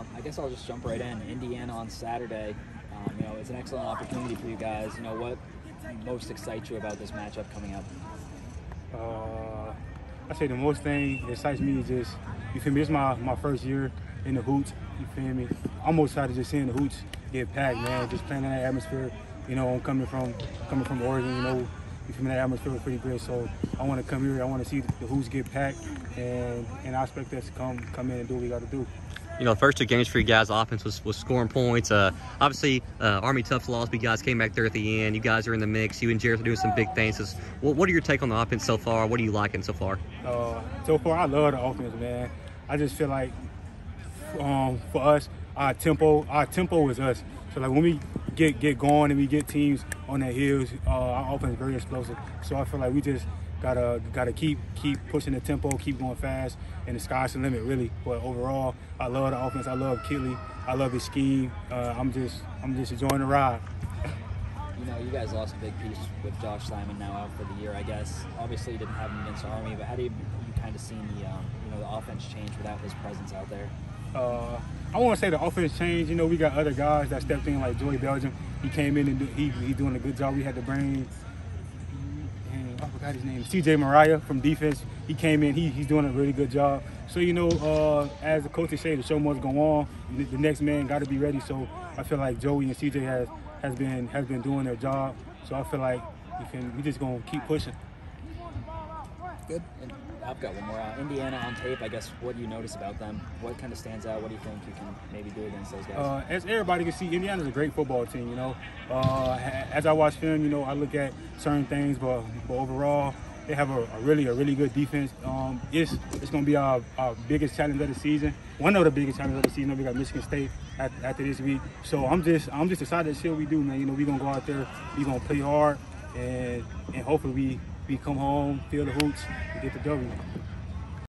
I guess I'll just jump right in. Indiana on Saturday. It's an excellent opportunity for you guys. What most excites you about this matchup coming up? I say the most thing that excites me is just, you feel me, it's my first year in the hoots, you feel me. I'm most excited just seeing the hoots get packed, man, just playing in that atmosphere. I'm coming from Oregon, you feel me, that atmosphere was pretty good. So I want to come here, I want to see the hoots get packed, and I expect us to come in and do what we got to do. The first two games for you guys, offense was scoring points. Obviously, Army Tufts lost, but you guys came back there at the end. You guys are in the mix. You and Jared are doing some big things. So, what are your take on the offense so far? What are you liking so far? So far, I love the offense, man. I just feel like for us, our tempo is us. So like when we get going and we get teams on their heels, our offense is very explosive. So I feel like we just gotta keep pushing the tempo, keep going fast, and the sky's the limit, really. But overall, I love the offense. I love Kelly. I love his scheme. I'm just enjoying the ride. You guys lost a big piece with Josh Simon now out for the year, I guess. Obviously, you didn't have him against Army, but how do you kind of seen the offense change without his presence out there? I want to say the offense changed. We got other guys that stepped in, like Joey Belgium. He came in and he's doing a good job. We had to bring, I forgot his name, CJ Mariah from defense. He came in, he's doing a really good job. So, as the coaches say, the show must go on. The next man got to be ready. So I feel like Joey and CJ has been doing their job. So I feel like we just going to keep pushing. Good. And I've got one more. Indiana on tape, I guess, what do you notice about them? What kind of stands out? What do you think you can maybe do against those guys? As everybody can see, Indiana's a great football team, As I watch film, I look at certain things, but overall, they have a really good defense. It's going to be our biggest challenge of the season. One of the biggest challenges of the season. We got Michigan State after this week. So I'm just excited to see what we do, man. We're going to go out there, we're going to play hard, and hopefully we come home, feel the hoots, and get the W.